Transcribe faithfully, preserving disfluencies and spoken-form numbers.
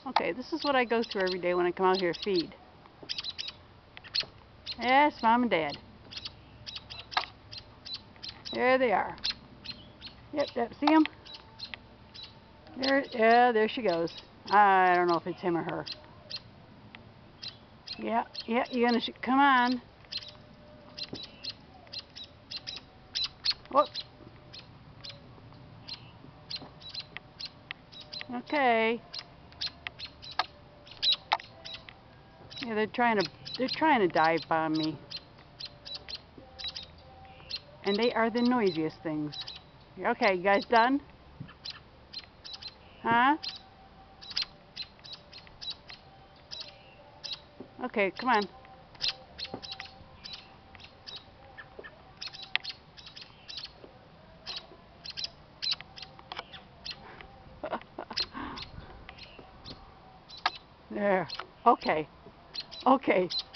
Okay, this is what I go through every day when I come out here to feed. Yes, Mom and Dad. There they are. Yep, yep, see them? There, yeah, there she goes. I don't know if it's him or her. Yeah, yeah, you're gonna sh come on. Whoop. Okay. Yeah, they're trying to they're trying to dive bomb me. And they are the noisiest things. Okay, you guys done? Huh? Okay, come on. There. Okay. Okay.